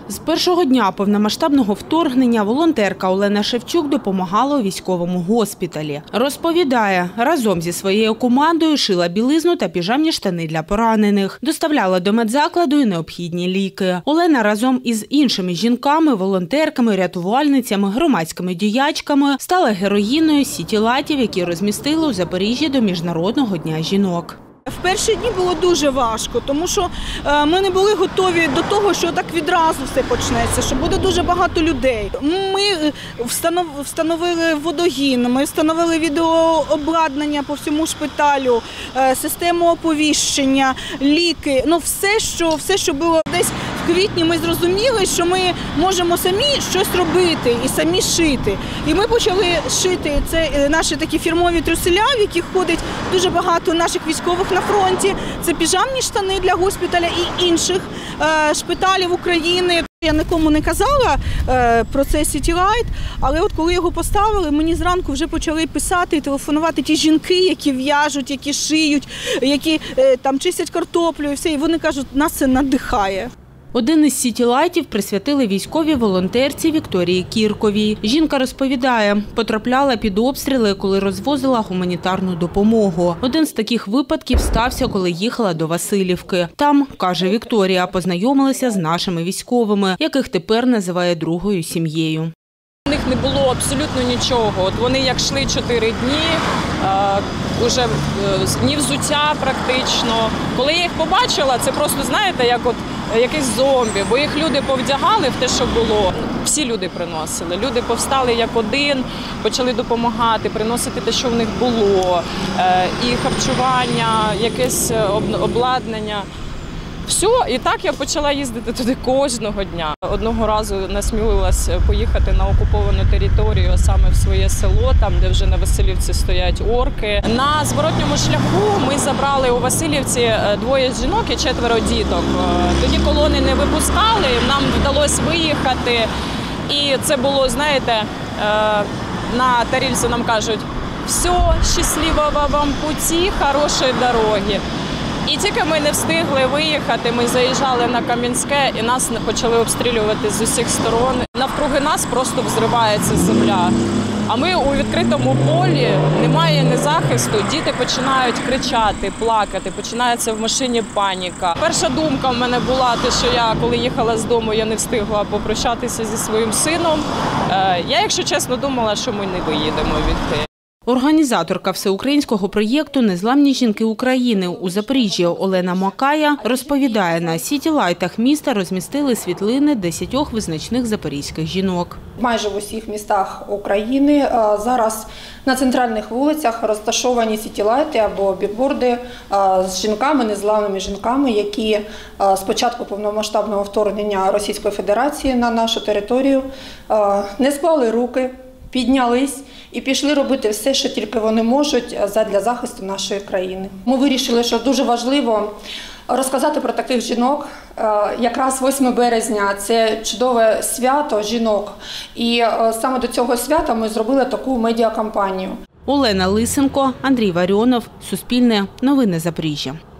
З першого дня повномасштабного вторгнення волонтерка Олена Шевчук допомагала у військовому госпіталі. Розповідає, разом зі своєю командою шила білизну та піжамні штани для поранених. Доставляла до медзакладу і необхідні ліки. Олена разом із іншими жінками, волонтерками, рятувальницями, громадськими діячками стала героїною сіті-лайтів, які розмістили у Запоріжжі до Міжнародного дня жінок. В перші дні було дуже важко, тому що ми не були готові до того, що так відразу все почнеться, що буде дуже багато людей. Ми встановили водогін, ми встановили відеообладнання по всьому шпиталю, систему оповіщення, ліки. Ну, все, що було десь в квітні, ми зрозуміли, що ми можемо самі щось робити і самі шити. І ми почали шити. Це наші такі фірмові труселя, в яких ходить дуже багато наших військових на фронті. Це піжамні штани для госпіталя і інших шпиталів України. Я нікому не казала про це сіті-лайт, але от коли його поставили, мені зранку вже почали писати і телефонувати ті жінки, які в'яжуть, які шиють, які там чистять картоплю і все. І вони кажуть, нас це надихає. Один із сіті-лайтів присвятили військовій волонтерці Вікторії Кірковій. Жінка розповідає, потрапляла під обстріли, коли розвозила гуманітарну допомогу. Один з таких випадків стався, коли їхала до Василівки. Там, каже Вікторія, познайомилася з нашими військовими, яких тепер називає другою сім'єю. У них не було абсолютно нічого. От вони як йшли 4 дні, вже ні взуття практично. Коли я їх побачила, це просто, знаєте, як от якийсь зомбі, бо їх люди повдягали в те, що було. Всі люди приносили. Люди повстали як один, почали допомагати, приносити те, що в них було. І харчування, якесь обладнання. Все, і так я почала їздити туди кожного дня. Одного разу насмілилась поїхати на окуповану територію, а саме в своє село, там, де вже на Василівці стоять орки. На зворотньому шляху ми забрали у Василівці 2 жінок і 4 діток. Тоді колони не випускали, нам вдалося виїхати. І це було, знаєте, на тарільці нам кажуть, все, щасливого вам путі, хорошої дороги. І тільки ми не встигли виїхати, ми заїжджали на Кам'янське і нас почали обстрілювати з усіх сторон. Навкруги нас просто взривається земля. А ми у відкритому полі, немає ні захисту, діти починають кричати, плакати, починається в машині паніка. Перша думка в мене була, що я, коли їхала з дому, я не встигла попрощатися зі своїм сином. Я, якщо чесно, думала, що ми не виїдемо відти. Організаторка всеукраїнського проєкту «Незламні жінки України» у Запоріжжі Олена Макая розповідає, на сіті-лайтах міста розмістили світлини 10 визначних запорізьких жінок. Майже в усіх містах України зараз на центральних вулицях розташовані сіті-лайти або бікборди з жінками, незламними жінками, які з початку повномасштабного вторгнення Російської Федерації на нашу територію не склали руки, піднялись і пішли робити все, що тільки вони можуть для захисту нашої країни. Ми вирішили, що дуже важливо розказати про таких жінок. Якраз 8 березня – це чудове свято жінок. І саме до цього свята ми зробили таку медіакампанію. Олена Лисенко, Андрій Варіонов, Суспільне, Новини Запоріжжя.